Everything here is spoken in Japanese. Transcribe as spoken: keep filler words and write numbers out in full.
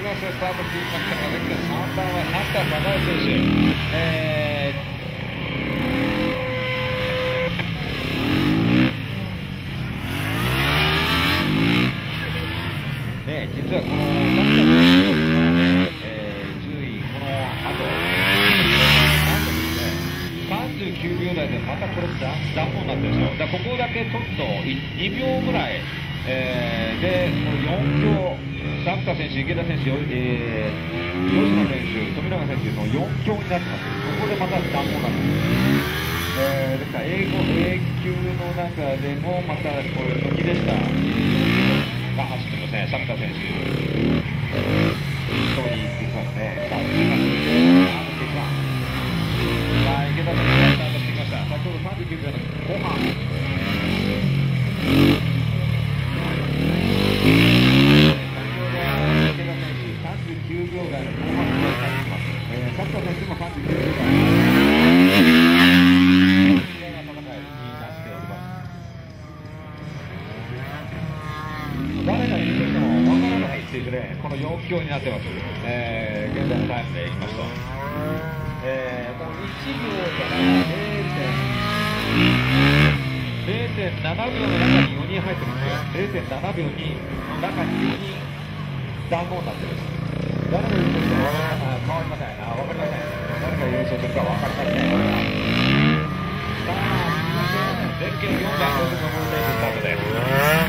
ます。スタート切りましたが、ですからさんばんはハンター高橋選手。えーね、実はこのハンター選手の、えー、順位、この後、なんとですね、さんじゅうきゅうびょう台でまたこれダウンになってるんですよ。だからここだけちょっとにびょうぐらい、えー、で、このよんきょう、作田選手、池田選手、えー、吉野選手、富永選手のよんきょうになってます。ここでまたダウンになってます。えー、ですから A 級の中でもまたこれ時でしたが走ってますね、作田選手。一人行ってきますね。さあ、次が続いて、あの結果。さあ、池田選手がスタートしてきました。先ほどさんじゅうきゅうびょうの後半。さんじゅうきゅうびょう台の後半に入ってきます。えー、作田選手もさんじゅうきゅうびょう台。誰が優勝してもわからないっていうね、このよんきょうになってます。えー、現在のタイムでいきますと、えー、もういちびょうかられいてんななびょうの中によにん入ってるんですよ。れいてんななびょうにの中によにん団子になってるんです。誰が優勝しても変わりません。あ、わかりません。誰が優勝するかわかりません。さあ、続いて、ゼッケンよんだい連続ゴールデンスタートです。